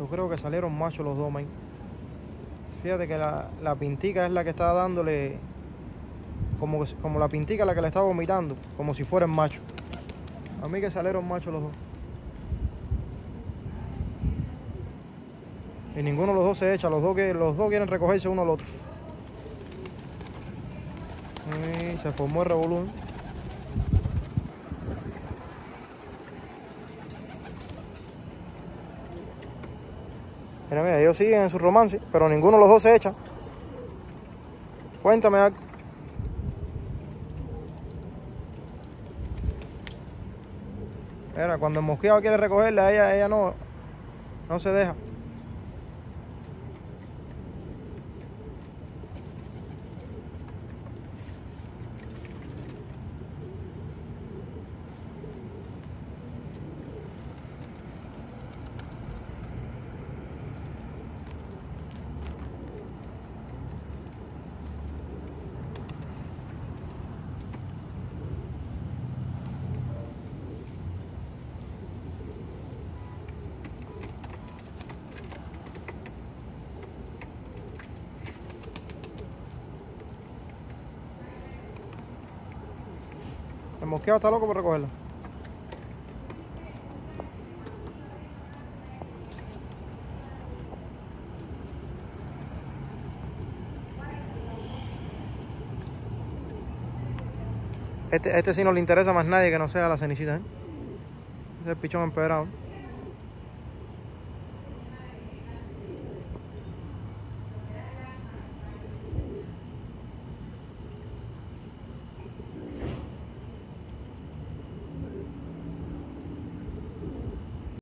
Yo creo que salieron machos los dos, man. Fíjate que la pintica es la que está dándole... Como la pintica la que le está vomitando. Como si fueran machos. A mí que salieron machos los dos. Y ninguno de los dos se echa. Los dos quieren recogerse uno al otro. Y se formó el revolú. Mira, ellos siguen en su romance, pero ninguno de los dos se echa. Cuéntame algo. Mira, cuando el mosqueado quiere recogerla, ella no se deja. El mosqueado está loco por recogerla. Este sí no le interesa más nadie que no sea la cenicita, ¿eh? Ese es el pichón empedrado.